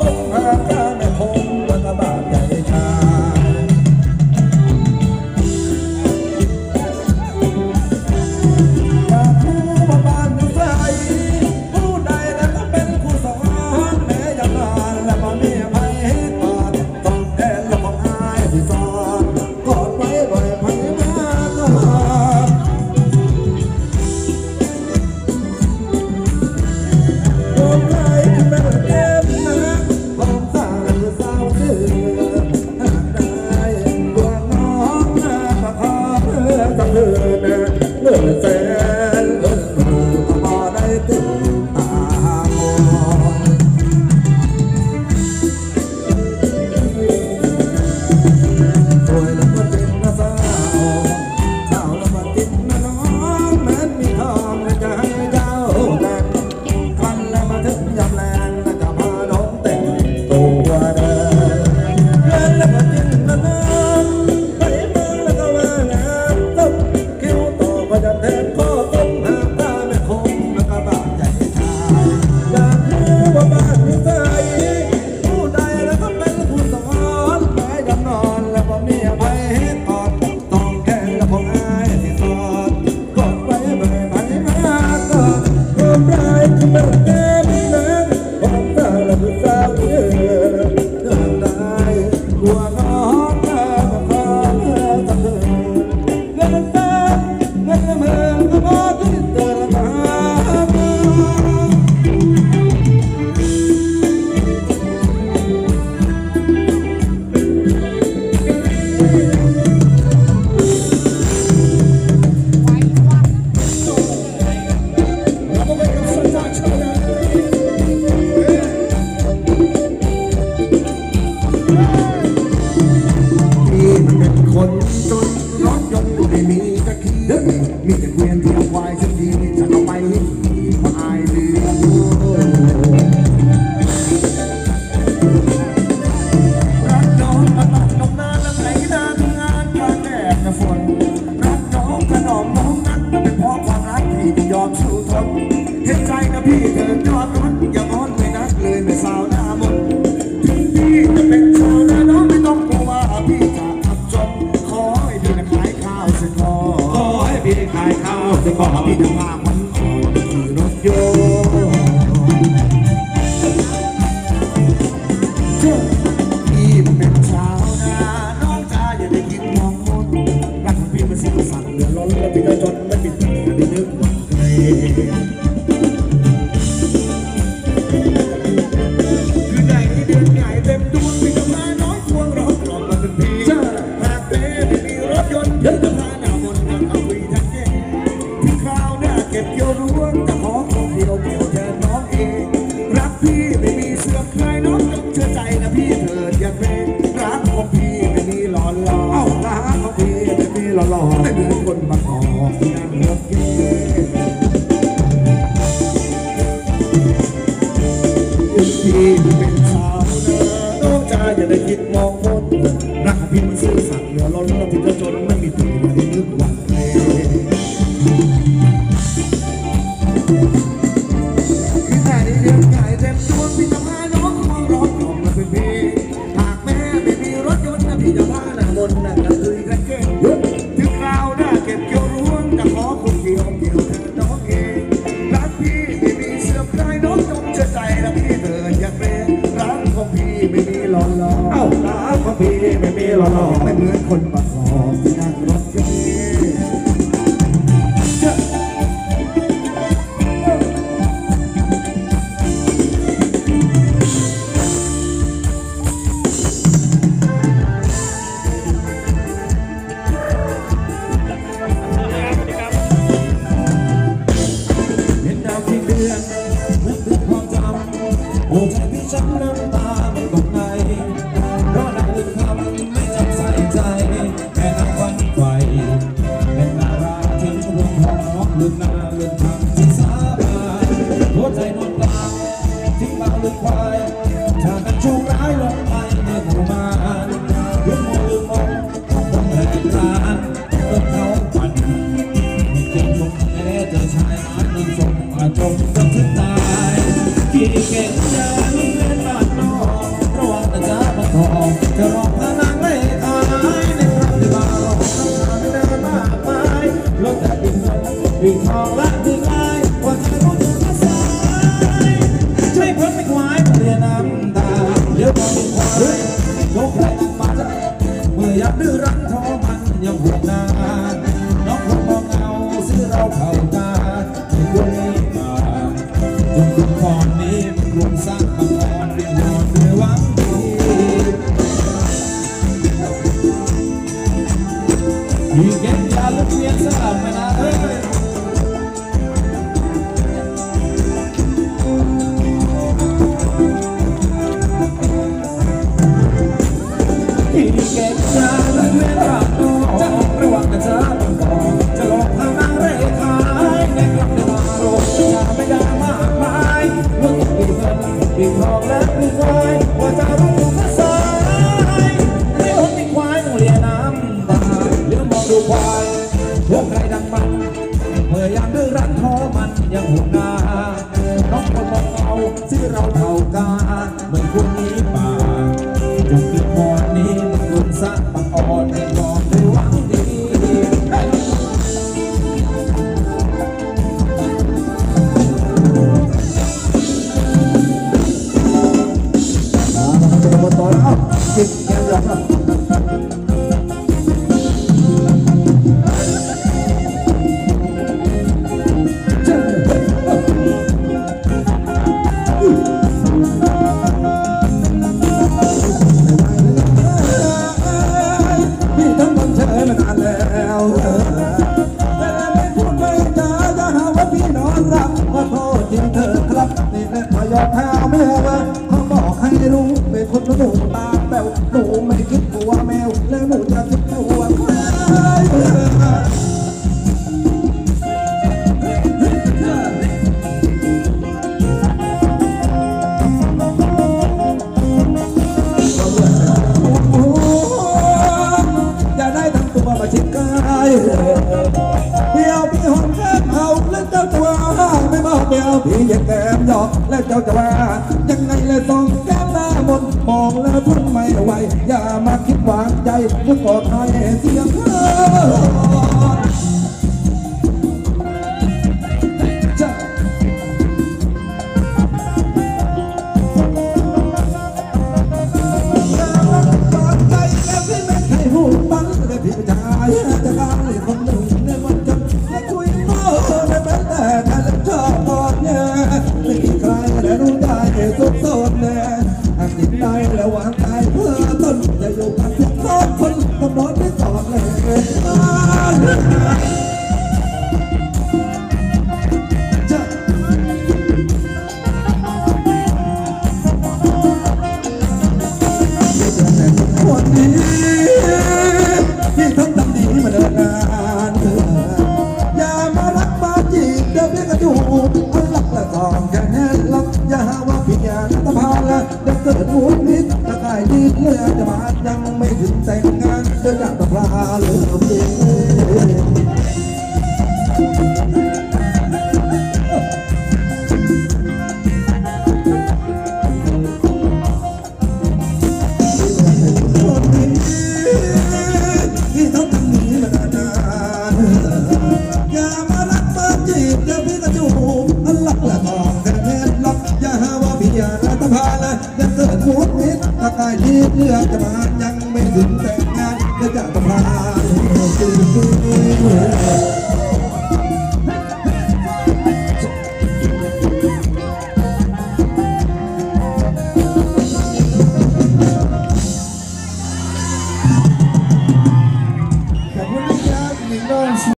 มีแต่เกวียนเทียมควายสักทีจะเอาไปมาอายเรือรักน้องมาตัดนมนานแล้วไหนนานงานกลางแดดฝนรักน้องถนอมน้องนั้นเป็นเพราะความรักที่ยอมสู้ทนเห็นใจนะพี่เธอยอดรักอย่าอ้อนไม่นักเลยแม่สาวหน้ามนถึงพี่จะเป็นชาวนาน้องไม่ต้องกลัวว่าพี่จะอับจนขอให้พี่ขายข้าวเสร็จพอพี่ได้ขายข้าวจะขอพี่จะพามันออกขี่รถยนต์พี่เป็นชาวนาน้องจ้าอย่าได้คิดมองมนรักของพี่มันสิ้นสั่งเหลือล้นแล้วพี่จะจนไม่ปิดไม่นึกว่าใครคือใหญ่เดือนใหญ่เต็มดวงพี่จะมาน้อยควงรถกล่อมมาเป็นพี่หากเต้ไม่มีรถยนต์เดินจะพาหน้ามนเอาคุยทักเก่งที่คราวหน้าเก็บเกี่ยวร่วงแต่ขอคนเดียวเกี่ยวแทนน้องเองรักพี่ไม่มีเสื่อมคลายน้องต้องเชื่อใจนะพี่เถิดอย่าเพลงรักของพี่ไม่มีหล่อหล่อรักของพี่ไม่มีหล่อหล่อไม่มีคนมาขอนั่งรถเก๋พี่เป็นชาวนาน้องจ้าอย่าได้คิดมองมนรักของพี่มันซื่อสัตย์เหลือล้นแล้วพี่จะจนไม่มีตัวไม่นึกว่าใครคือแต่ในเดือนใหญ่เต็มดวงพี่จะพาน้องควงรถกล่อมมาเป็นพี่หากแม่ไม่มีรถยนต์นะพี่จะพาหน้ามนต์กระตือรือร้นถึงคราวหน้าเก็บเกี่ยวร่วงจะขอคนเดียวเกี่ยวเธอน้องเองรักพี่ไม่มีเสื่อมคลายน้องต้องเชื่อใจนะพี่เธออย่าเป็นรักของพี่ไม่มีหล่อหล่อรักของพี่ไม่มีหล่อหล่อไม่เหมือนคนประกอบที่นั่งรถเก๋งโอ้ใจพี่ช้ำน้ำตามันตกในเพราะนางลืมคำไม่จำใส่ใจแค่นางวันไฟพี่เก็บยาลูกเวียนสลับมานะเอ้ยพี่เก็บยาลูกเวียนรักน้องจะระวังนะจ๊ะจะหลอกทางนางเร่ขายในกลับในมาโรจะไม่ได้มากมายเมื่อปีเงินปีทองและปีไฟว่าจะรู้ภาษาไม่หดไม่ควายต้องเลียน้ำตาเลี้ยวมองดูควายพวกใครดังมันพยายามดื้อรั้นท้อมันยังหุ่นนาน้องคนมองเอาที่เราเท่ากันเหมือนคนนี้ป่าจุดที่พอนี้มันโดนซักปังอ่อนในกองด้วยหวังดีต่อแล้วจิตแกยอมรับพี่ทั้งคนเชยมานานแล้วแต่ไม่พูดไม่จาจะหาว่าพี่นอนรับขอโทษจริงเถอะครับนี่แหละพยอมแพ้ไม่เอาเขาบอกให้รู้เป็นคนหนูตาแป๋วหนูไม่คิดกลัวแมวแล้วหนูจะคิดกลัวใครอย่าได้ทำตัวมาชิดกายเดี๋ยวพี่หอมแก้มเอาแล้วเจ้าจะว่าไม่บอกเดี๋ยวพี่อย่าแก้มหยอกแล้วเจ้าจะว่ายังไงเลยต้องแก้มหน้ามนมองแล้วทนไม่ไหวอย่ามาคิดหวางใจนึกกอดให้เสียงเธอพี่ชายจะกลางเลยคนหนึ่งในวันจันทร์และคุยโม้ในแม้แต่การเล่นชอบกอดเนี่ยไม่มีใครได้รู้ได้สุดโซนเนี่ยหากติดได้แล้ววางใจเพื่อต้นจะอยู่กับทุกคนต้องนอนไม่กอดเลยวันนี้พี่ทำดีมาเดินนานอย่ามารักมาจีบเดี๋ยวพี่ก็จูบอันลักละสองแค่แน่ลักอย่าหาว่าพี่ยานัตพาละเดี๋ยวเกิดมูดนิดถ้าใครดีเลือจะมายังไม่ถึงแต่งงานเดี๋ยวจะตะพลาเลือเพียงถ้าใครที่เลือกจะมายังไม่ถึงแต่งงานจะตะพา